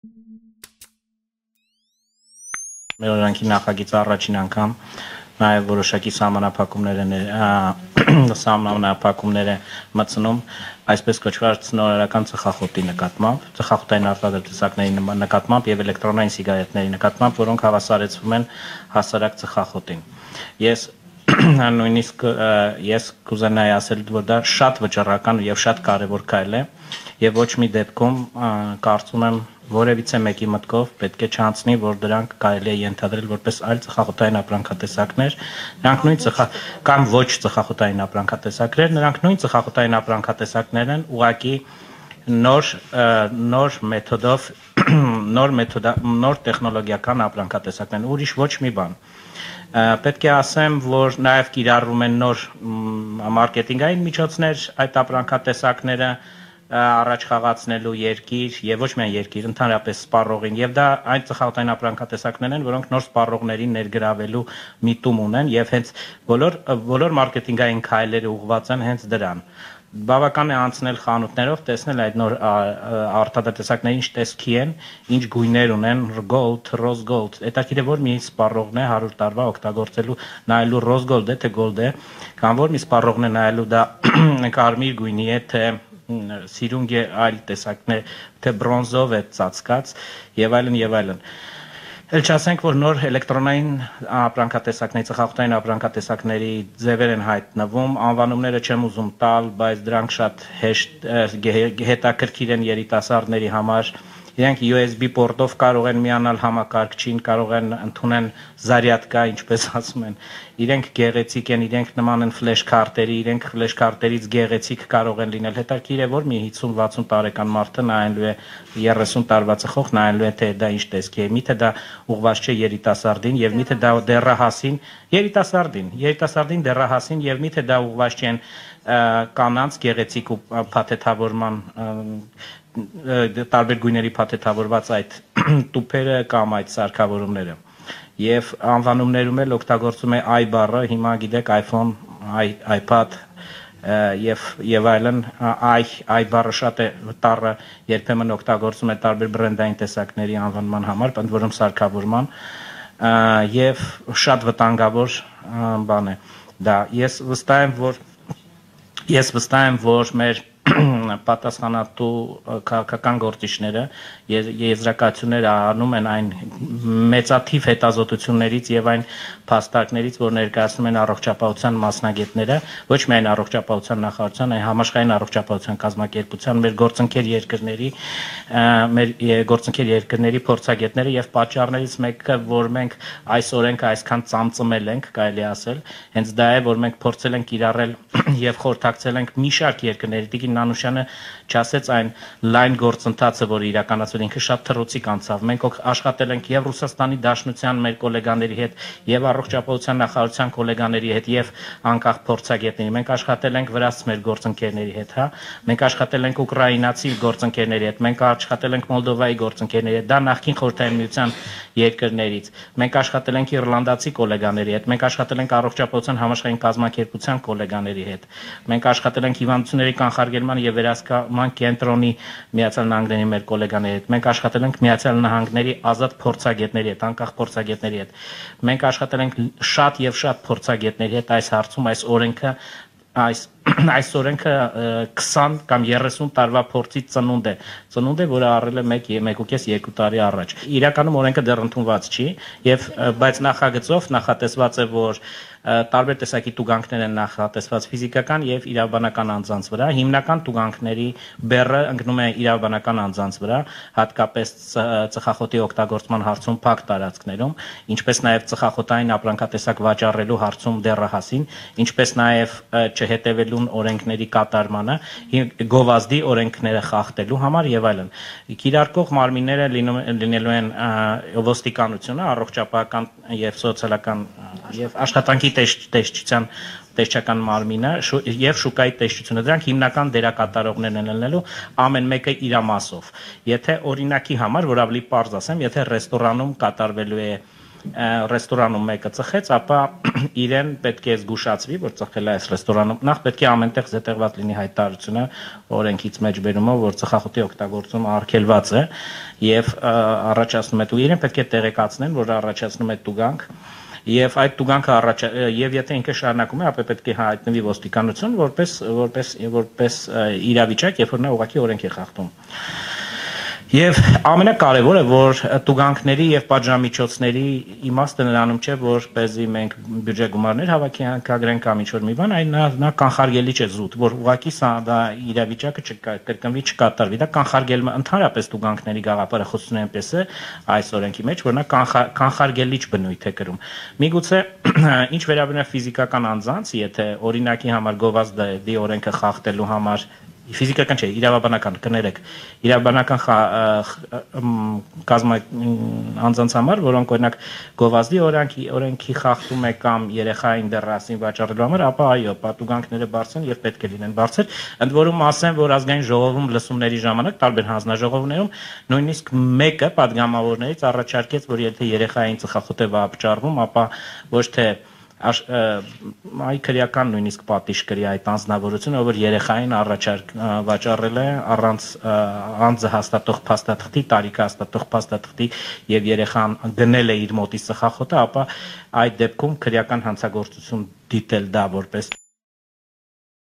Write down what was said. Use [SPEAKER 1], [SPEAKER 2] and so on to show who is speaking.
[SPEAKER 1] Մեր օրենքի նախագիծը առաջին անգամ նաև որոշակի սահմանափակումներ է մտցնում այսպես կոչված նորարարական ծխախոտի նկատմամբ, ծխախոտային արտադրատեսակների նկատմամբ եւ էլեկտրոնային սիգարետների նկատմամբ, որոնք հավասարեցվում են հասարակ ծխախոտին։ Նույնիսկ ես կուզենայի ասել, որ դա շատ վճռական եւ շատ կարեւոր քայլ է եւ ոչ մի դեպքում կարծում եմ որևիցե մեկի մտքով պետք է չանցնի, որ դրանք կարելի է ենթադրել որպես այլ ծխախոտային ապրանքատեսակներ, նրանք նույն կամ ոչ ծխախոտային ապրանքատեսակներ, նրանք նույն ծխախոտային ապրանքատեսակներ են, ուղղակի նոր մեթոդով, նոր տեխնոլոգիական ապրանքատեսակներ, ուրիշ ոչ մի բան։ Պետք է ասեմ, որ նաև կիրառվում են նոր մարքեթինգային միջոցներ այդ ապրանքատեսակները առաջ խաղացնելու երկիր եւ ոչ միայն երկիր, ընդհանրապես սպառողին, եւ դա այն ծխախոտային ապրանքատեսակներն են, որոնք նոր սպառողներին ներգրավելու միտում ունեն եւ հենց բոլոր մարքեթինգային քայլերը ուղղված են հենց դրան։ Բավական է անցնել խանութներով, տեսնել այդ նոր արտադրատեսակները ինչ տեսքի են, ինչ գույներ ունեն, gold, rose gold, հետաքրքիր է որ մի սպառողն է 100 տարվա օգտագործելու նայելու rose gold է, թե gold է, կամ որ մի սպառողն է նայելու դա կարմիր գույնի է, թե սիրունգ է այլ տեսակներ, թե բրոնզով է ծածկած եւ այլն եւ այլն։ Էլ չասենք, որ նոր էլեկտրոնային ապրանքատեսակների, ծխախոտային ապրանքատեսակների ձևեր են հայտնվում, անվանումները չեմ ուզում տալ, բայց դրանք շատ հետաքրքիր են երիտասարդների համար։ Իրենք USB պորտով կարող են միանալ համակարգչին, կարող են ընդունեն զարյատկա, ինչպես ասում են։ Իրենք գեղեցիկ են, իրենք նման են ֆլեշ քարտերի, իրենք ֆլեշ քարտերից գեղեցիկ կարող են լինել։ Հետաքրքիր է, որ մի 50-60 տարեկան մարդը նայելու է 30 տարվա ծխող, նայելու է թե դա ինչ տեսքի է։ Միթե դա ուղղված չէ երիտասարդին եւ միթե դա դեռահասին, երիտասարդին դեռահասին եւ միթե դա ուղղված չեն կանանց գեղեցիկ ու փաթեթավորման տարբեր գույների փաթեթավորված այդ տուփերը կամ այդ սարքավորումները։ Եվ անվանումներում էլ օգտագործում է i բառը, հիմա գիտեք iPhone, iPad եւ այլն, i բառը շատ է տառը, երբեմն օգտագործում է տարբեր բրենդային տեսակների անվանման համար, ընդ որում սարքավորման եւ շատ վտանգավոր բան է դա։ Ես վստահ եմ, որ մեր պատասխանատու քաղաքական գործիչները եզրակացությունները անում են այն մեծաթիվ հետազոտություններից եւ այն փաստարկներից, որ ներկայացնում են առողջապահության մասնագետները, ոչ միայն առողջապահության նախարարության, այլ համաշխարհային առողջապահության կազմակերպության, մեր գործընկեր երկրների փորձագետները եւ պատճառներից մեկը, որ մենք այս օրենքը այսքան ծամծմել ենք, կարելի ասել, հենց դա է, որ մենք փորձել ենք կիրառել եւ խորհրդակցել ենք մի շարք երկրների Տիկին Նանուշյանը չասեց այն լայն գործընթացը, որ իրականացվել ինքը շատ թռուցիկ անցավ։ Մենք աշխատել ենք եւ Ռուսաստանի Դաշնության մեր գոլեգաների հետ, եւ առողջապահության նախարարության գոլեգաների հետ, եւ անկախ փորձագետների։ Մենք աշխատել ենք վրաց մեր գործընկերների հետ, հա։ Մենք աշխատել ենք ուկրաինացի գործընկերների հետ, մենք աշխատել ենք Մոլդովայի գործընկերների հետ, դա նախկին Խորհրդային Միության երկրներից։ Մենք աշխատել ենք իռլանդացի գոլեգաների հետ, մենք աշխատել ենք առողջապահության համաշխարհային կազմակերպության գոլեգաների հետ։ Մենք աշխատել ենք հիվանդությունների կանխարգելման եւ վերահսկման կենտրոնի Միացյալ Նահանգների մեր գոլեգաների հետ։ Մենք աշխատել ենք Միացյալ Նահանգների ազատ փորձագետների հետ, անկախ փորձագետների հետ։ Մենք աշխատել ենք շատ եւ շատ փորձագետների հետ այս հարցում, այս օրենքը 20 կամ 30 տարվա փորձից ծնունդ է, որը առել է 1.5-2 տարի առաջ։ Իրականում օրենքը դեռ ընդունված չի, բայց նախագծով նախատեսված է, որ տարբեր տեսակի տուգանքներ են նախատեսված ֆիզիկական եւ իրավաբանական անձանց վրա։ Հիմնական տուգանքների բեռը ընկնում է իրավաբանական անձանց վրա, հատկապես ծխախոտի օգտագործման հարցում փակ տարածքներում, ինչպես նաեւ ծխախոտային ապրանքատեսակ վաճառելու հարցում դեռահասին, ինչպես նաեւ չհետևելուն օրենքների կատարմանը, գովազդի օրենքները խախտելու համար եւ այլն։ Կիրարկող մարմինները լինելու են ոստիկանությունը, առողջապահական եւ սոցիալական եւ աշխատանքի տեսչական մարմինը եւ շուկայի տեսչությունը, դրանք հիմնական դերակատարողներն են լինելու, ամեն մեկը իր մասով։ Եթե օրինակի համար, որ ավելի պարզ ասեմ, եթե ռեստորանում կատարվելու է ռեստորանում մեկը ծխեց, ապա իրեն պետք է զգուշացվի, որ ծխել է այս ռեստորանում։ Նախ պետք է ամենտեղ զետեղված լինի հայտարարությունը օրենքից մեջ բերումով, որ ծխախոտի օգտագործումը արգելված է եւ առաջացնում է, ու իրեն պետք է տեղեկացնեն, որ առաջացնում է տուգանք։ Եվ այդ տուգանքը եւ եթե ինքը շարունակում է, ապա պետք է հայտնվի ոստիկանություն որպես իրավիճակ, երբ որ նա ուղղակի օրենք է խախտում։ Եվ ամենակարևորը, որ տուգանքների եւ պատժամիջոցների իմաստը նրանում չէ, որ պեզի մենք բյուջե գումարներ հավաքի հանքագրենք կամ ինչ-որ մի բան, այլ նա կանխարգելի չէ զուտ, որ ուղղակի սա դա իրավիճակը կրկնվի, չկատարվի, դա կանխարգելում է ընդհանրապես տուգանքների գաղափարախոսությունը այնպես է այս օրենքի մեջ, որ նա կանխարգելիչ բնույթ է կրում։ Միգուցե ինչ վերաբերում է ֆիզիկական անձանց, եթե օրինակի համար գովազդի օրենքը խախտելու համար ֆիզիկական չէ, իրավաբանական, կներեք, իրավաբանական անձանց համար, որոնք օրինակ գովազդի օրենքի խախտում է կամ երեխային դեռասին վաճառելու համար, ապա այո, պատուգանքները բարձր են եւ պետք է լինեն բարձր։ Ընդ որում ասեմ, որ ազգային ժողովում լսումների ժամանակ տարբեր հանձնաժողովներում նույնիսկ մեկը падգամավորներից առաջարկեց, որ եթե երեխային ծխախոտ է վաճառվում, ապա ոչ թե այ քրեական նույնիսկ պատիժ կրի այդ անձնավորությունը, որ երեխային վաճառել է առանց անձը հաստատող փաստաթղթի, տարիքը հաստատող փաստաթղթի եւ երեխան գնել է իր մոտի ծխախոտը, ապա այդ դեպքում քրեական հանցագործություն դիտել դա որպես